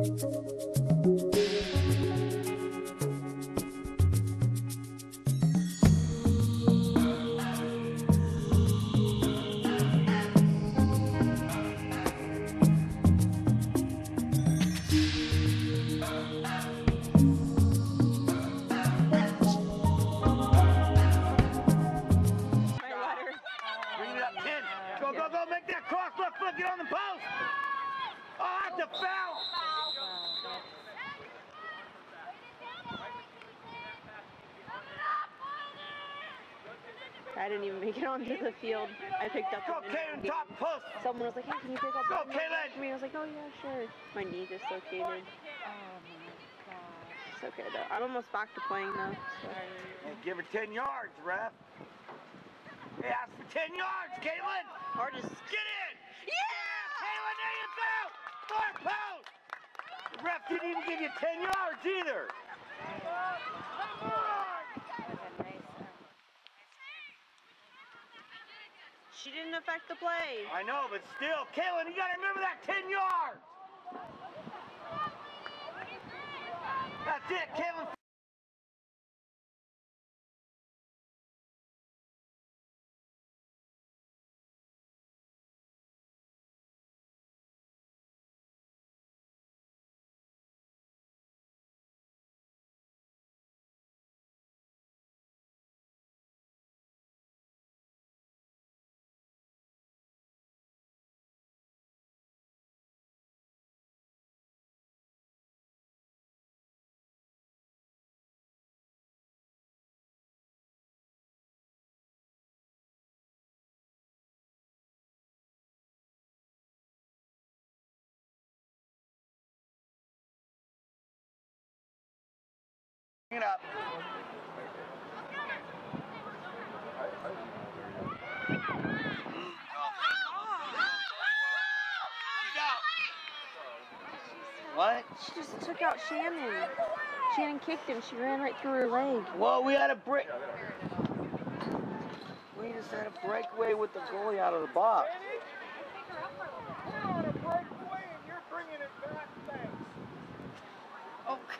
Go, make that cross, look, get on the post! Oh, that's a foul! I didn't even make it onto the field. I picked up. Go, Kaylin, top post! Someone was like, hey, can you pick up Go, Kaylin! me? I was like, oh yeah, sure. My knee dislocated. Oh my gosh. It's okay though. I'm almost back to playing though. So. Hey, give her 10 yards, ref. Hey, ask for 10 yards, Caitlin! Or just get in! Yeah! Caitlin, there you go! Far post! The ref didn't even give you 10 yards either. She didn't affect the play. I know, but still, Caitlin, you gotta remember that 10 yards! That's it, Caitlin. Bring it up. What? She just took out Shannon. Shannon kicked him. She ran right through her leg. Well, we had a break. We just had a breakaway with the goalie out of the box. We're on a breakaway and you're bringing it back. Thanks. Okay.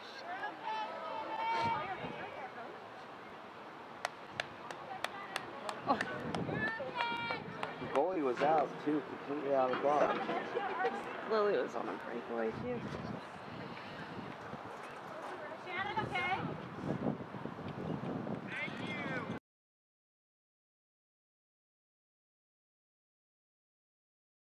Oh. The goalie was out too, completely out of the box. Lily was on a breakaway too.